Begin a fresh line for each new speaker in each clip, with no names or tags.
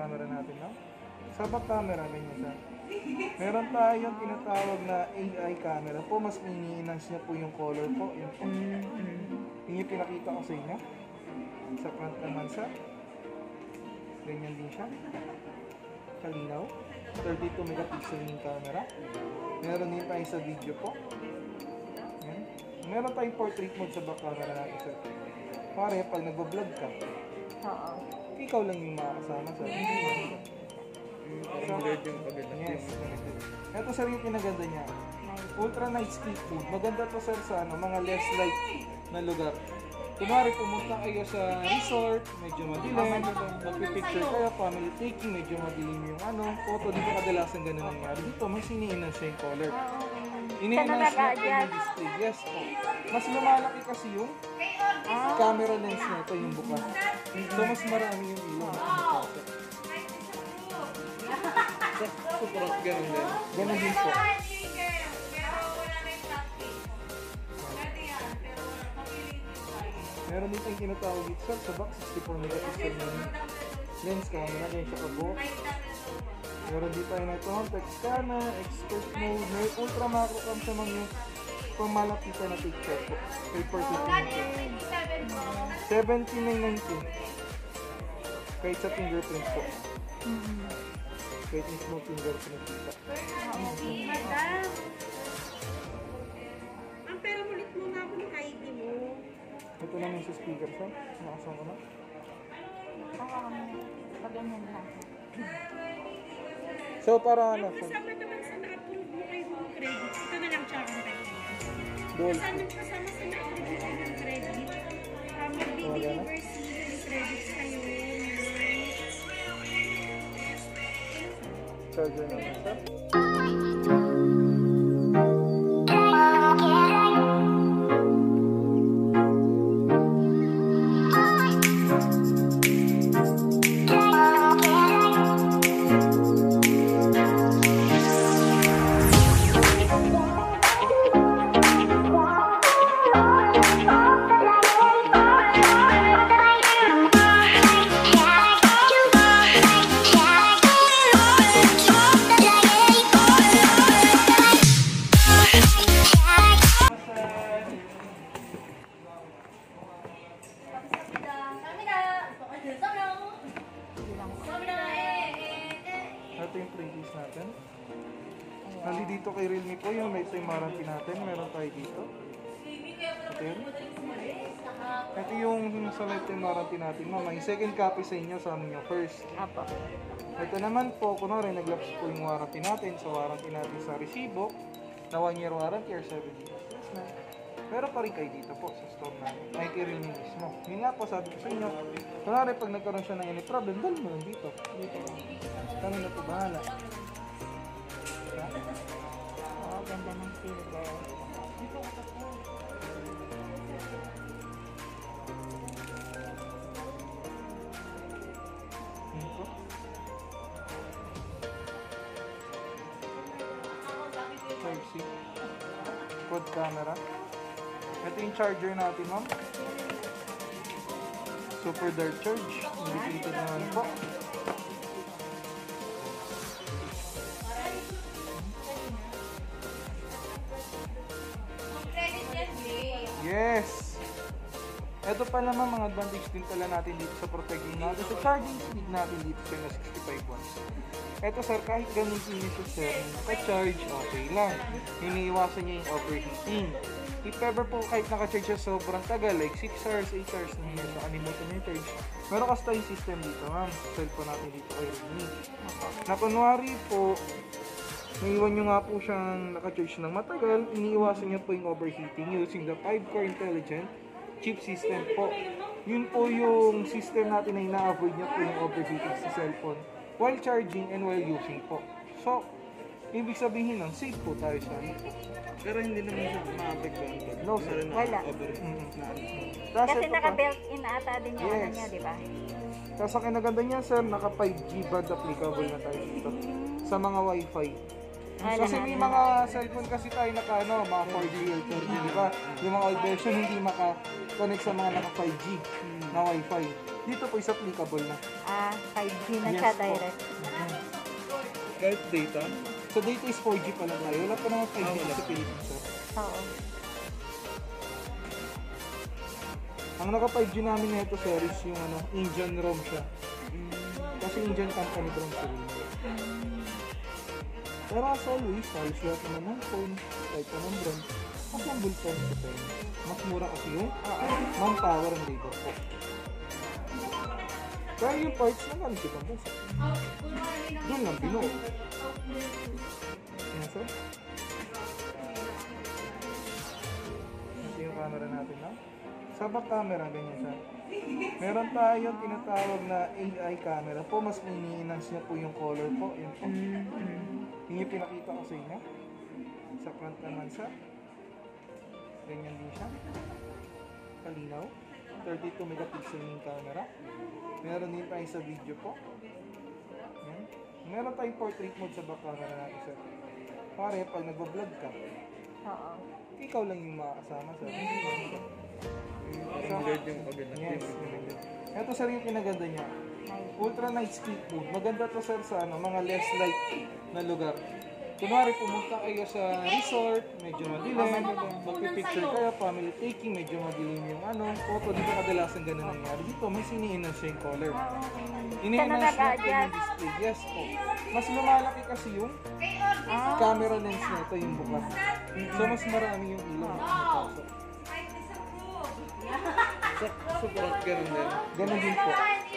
camera natin, no? Sa back camera, ganyan siya. Meron tayong tinatawag na AI camera po. Mas ini-enhance niya po yung color po. Yun po. Yun yung pinakita ko sa inyo. Sa front naman siya. Ganyan din siya. Kalinaw. 32 megapixel yung camera. Meron din tayo sa video po. Yan. Meron tayong portrait mode sa back camera natin, sir. Pare, pag nagbablog ka, ikaw lang yung makakasama sa
Blurred yung paganda.
yes. Ito sir yung pinaganda niya. Ultra night sleep mode. Maganda to sir sa mga less light na lugar. Kunwari pumunta kayo sa resort, medyo madilim, magpipicture kayo, family taking, medyo madilim yung photo. Dito kadalasan ganun nangyari. Dito mas ini-enhance siya yung color. Ini-enhance niya po yung display. Yes po. Mas lumalaki kasi yung camera lens na ito, yung bukas. So mas marami yung ilaw na pinapasok.
Super ganun din.
Ganun din po. Meron din tayong tinatawag dito sir, sa box 64 megapixel yung lens camera, ganyan siya kabuo. Meron din tayo na ito, text scanner, expert mode, may ultra macro cam sa mga yung pamalapitan na picture po. Paper clipping po. 79.90. Kahit sa fingerprint po. Kahit mismo fingerprint dito.
Madam! Ang pera ulit mo nga ako ng ID mo.
Ito naman sa speaker sir. Nakasama ko na.
Paganyan lang.
So para
Ang kasama naman sa na-approve mo kay Home Credit, ito na lang siya ang credit.
Gold.
Kasama sa na-approve kay Home Credit, mag-deliver season credits kayo.
Charger naman sir. Ito yung previous natin. Hali dito kay Realme po yung lifetime warranty natin. Meron tayo dito. Ito yun. Ito yung sa lifetime warranty natin. May second copy sa inyo, sa amin yung first.
Apo.
Ito naman po, kunwari nag-lapse po yung warranty natin. Sa warranty natin sa resibo, na 1 year warranty or 7 years na. Pero pa rin kayo dito po sa store natin. Ay kay Realme mismo. Yun nga po, sabi ko sa inyo, kunwari pag nagkaroon siya ng any problem, dahil mo lang dito. Dito lang. Kami na po bahala.
Oo, ganda ng silver.
Yun po. Type-C. Quad camera. Ito yung charger natin, ma'am. Super Dart charge. Indicated naman po. Yes! Ito pa naman mga advantage din pala natin dito sa protecting natin. Sa charging speed natin dito sir na 65 watts. Ito sir, kahit gamitin niyo siya sir, naka-charge, okay lang. Iniiwasan niya yung overheating. If ever po kahit naka-charge siya sobrang tagal, like 6 hours, 8 hours na yun, nakalimutan niya yung charge. Meron kasi tayong system dito ma'am, cellphone natin dito kay Realme. Na kunwari po, naiwan nyo nga po siyang naka-charge ng matagal, iniiwasan niya po yung overheating using the 5-core intelligent chip system po. Yun po yung system natin na ina-avoid niya po yung overheating sa cellphone while charging and while using po. So, ibig sabihin nun, safe po tayo sa ano po.
Pero hindi naman siya ma-apektuhan pag
No sir.
Wala. Kasi naka-built-in ata din yung ano niya, di ba?
Kasi ang kinaganda niya sir, naka 5G band applicable na tayo dito sa mga Wi-Fi. Kasi may mga cellphone kasi tayo naka mga 4G or 4G, di ba? Yung mga old version hindi maka-connect sa mga naka 5G na Wi-Fi. Dito po is applicable na.
5G na
Yes
siya
po.
direct.
Kahit data.
So dito is 4G pala tayo. Wala pa naman 5G
wala.
sa Pilipinas, sir.
Oo.
Ang naka 5G namin na ito, sir, is yung Indian ROM siya. Kasi Indian company drone sir. Pero as always, halos lahat naman ng phone, kahit anong brand, mas ang bulkan sa tayo. Mas mura kasi yung manpower and labor po. Kaya yung parts na galing kitang bansa. Doon lang binuo. Yan, sir. Ito yung camera natin na. Sa back camera, ganyan siya. Meron tayong tinatawag na AI camera po. Mas ini-enhance niya po yung color po. Yun po. Yung yung pinakita ko sa inyo. Sa front naman sa. Ganyan din siya. Kalinaw. 32 megapixel yung camera. Meron din tayo sa video po. Yan. Meron tayong portrait mode sa back camera natin, sir. Pare, pag nagbablog ka,
Oo.
ikaw lang yung makakasama, sir.
Parang blurred yung kabila.
Yes. Ito, sir, yung kinaganda niya. Ultra night split mode. Maganda to, sir, sa mga less light na lugar. Kunwari, pumunta kayo sa resort, medyo madilim, magpipicture kayo, family taking, medyo madilim yung photo. Dito kadalasan ganun nangyari. Dito, may sini-enhance siya yung color. Ini-enhance natin yung display. Yes po. Mas lumalaki kasi yung camera lens nito, yung bukas. So, mas marami yung ilaw na pumapasok.
Sa front, ganun din.
Ganun din po.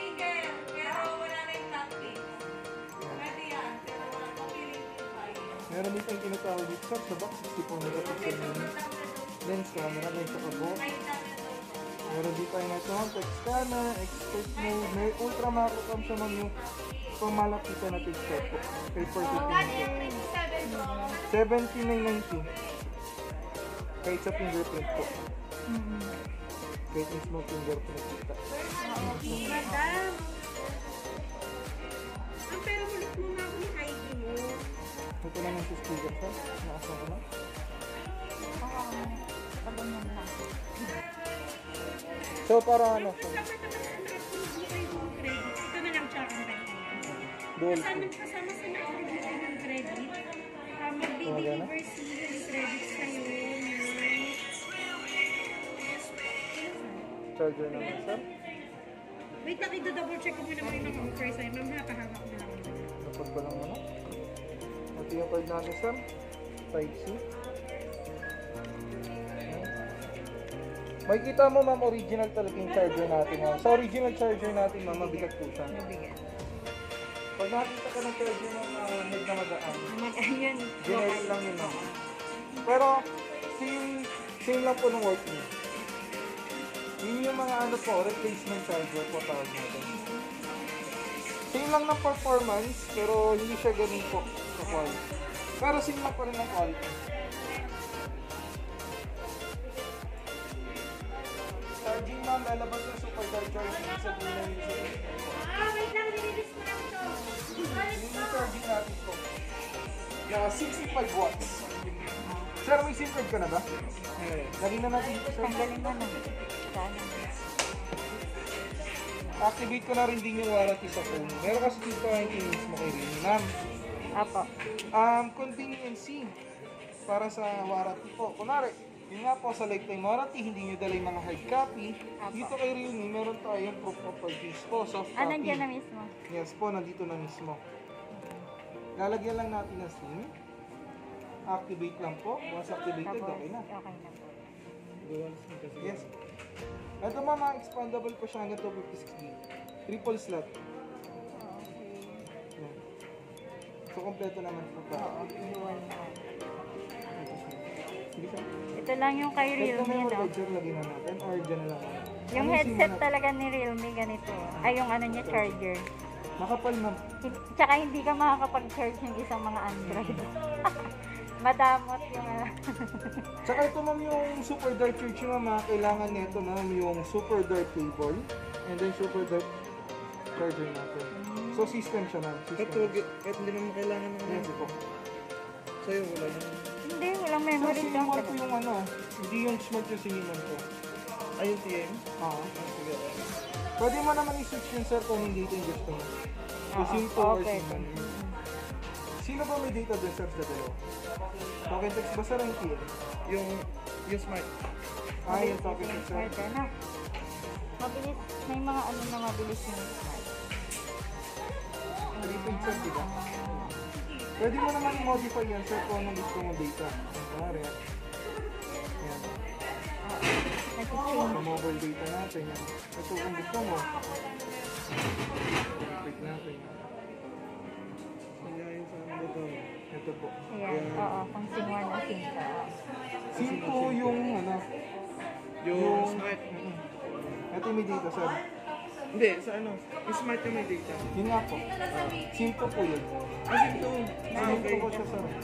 Meron din tayong tinatawag dito sa box, 64 megapixel yung lens camera, lens sa kabo. Meron din tayong ito, text scanner, expert mode, may ultra macro cam siya man yung pamalapitan na picture po. Paper clipping po. 79.90. Kahit sa fingerprint po. Kahit mismo fingerprint kita.
Madam. Pero ulit mo na ako ng ID mo.
Ito lang yung speaker siya. Nakasama ko lang. So para
Kasama naman ang approve mo kayo ng credit. Ito na lang tsaka ang rent.
dual
Kasama sa na-approve mo ng credit. Mag-deliver sila ng credit sa'yo.
charger naman, sir.
Wait lang, i-double check ko muna mo yung offer sa'yo. Ma'am, hapahawak mo lang.
Napag ba lang ano? Ito yung card natin, sir. Type-C. Makikita mo, ma'am, original talaga yung charger natin. Sa original charger natin, ma'am, mabigat po siya. Pag nakita ka ng charger ng head na magaan,
Ayun.
generic lang yun, ma'am. Pero, same lang po ng work niya. Yun yung mga replacement charger po tawag natin. Same lang ng performance, pero hindi siya ganun po sa quality. Pero same lang pa rin ang quality. Charging, ma'am, lalabas na super charging sa bulan yung
Wait lang, nililis mo lang ito.
yung charging natin po. Na 65 watts. Sir, may SIM card ka na ba? Lagyan na natin ito, sir.
Tanggalin mo na. Sana.
Activate ko na rin din yung warranty sa phone. Meron kasi dito ang mismo kay Rini, ma'am.
Apo.
Conveniency para sa warranty po. Kunwari, yun nga po sa lifetime warranty, hindi nyo dala yung mga hard copy. Dito kay Realme, meron tayong proof of purchase po, soft copy.
Nandiyan na mismo.
Yes po, nandito na mismo. Lalagyan lang natin ng SIM. Activate lang po. Once activated,
Tapos,
okay na.
okay na po.
Yes. Ito mama, expandable po siya hanggang 256GB. Triple slot.
Okay.
Yan. So, kompleto naman po pa.
Oo, dual na.
Sige siya.
Ito lang yung kay
Ito
Realme,
may
no?
charger lagyan na natin or dyan na lang.
Yung
Ano
headset
SIM na-
talaga ni Realme, ganito. Ay, yung ano niya, charger.
Makapal ma'am.
Tsaka hindi ka makakapag-charge ng isang mga Android. Madamot yung
Tsaka ito ma'am yung super dark charge ma'am, kailangan nito ma'am yung super dark cable and then super dark charger natin. So system siya ma'am.
Kahit
System.
hindi naman kailangan ng
Yes po.
sa'yo, wala na.
Hindi, walang
So
memory lang.
siniman ko yung hindi yung smart yung siniman ko.
Ayun, TM.
Ah.
Sige.
So Pwede mo naman i-switch yun sir kung hindi ito yung gusto mo. So, simple or
okay.
simple. Sino ba may data dun sir sa dalawa? Token text ba sir ang key?
Yung smart.
Yung token text sir.
Smart na. Mabilis. May mga ano na mabilis yung smart.
3 page sir, diba? Pwede mo naman i-modify yan sir kung anong gusto mong data. Kunwari, yan.
Nag-change.
Sa mobile data natin yan. Ito kung gusto mo. Click natin.
Kaya yung sa ano to.
Ito po.
Ayan, oo. Kung sing 1 o sing 2.
Simpo yung ano.
Yung smart.
Ito yung may data sir.
Hindi, sa ano. Yung smart yung may data.
Yun nga po. Simpo po yun.
Kasi ito.
Simpo po siya sir.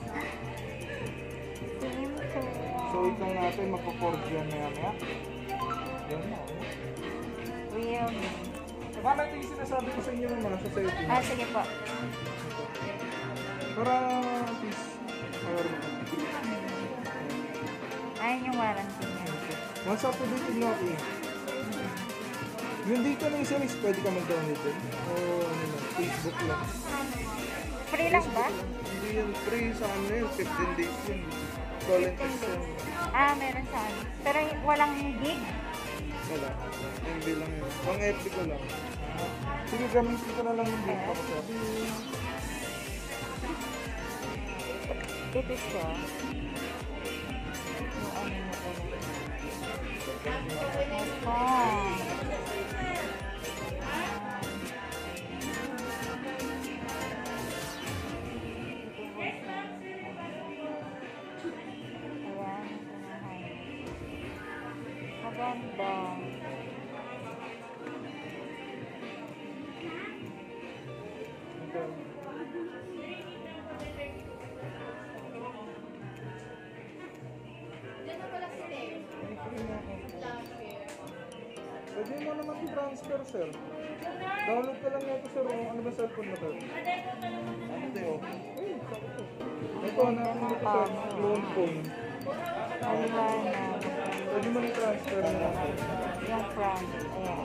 Sing 2.
So ito natin magpo-forge yan maya. Yan na.
Realme.
Mama, ito yung sinasabi ko sa inyo mga sa setting.
Sige po.
Para at least
Ayun yung warranty niya.
once up to date natin. Yung data ng series, pwede ka mag-download din. O ano lang, Facebook lang.
Free lang ba?
Hindi yan free sa ano yun. 15 days yun. Call and text yun.
Meron sa ano. Pero walang gig?
Wala. MB lang yun. Pang FB ko lang.
Sige, gamitin ko na lang yung data ko sir.
Ito siya. Yung ano mo talaga. Maganda.
Pwede mo naman i-transfer sir. Download ka lang nito sir. Ano ba cellphone mo sir?
Ano ito yun?
Ito, hanapin mo ito sir. Clone phone.
Maliwanag.
Pwede mo i-transfer na lang.
Yung front. Ayan.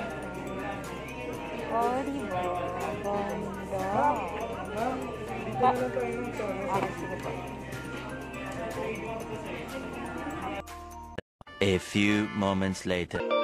Oh, diba? Ganda.
Ma'am, dito na lang tayo sa
Sige po.
A few moments later.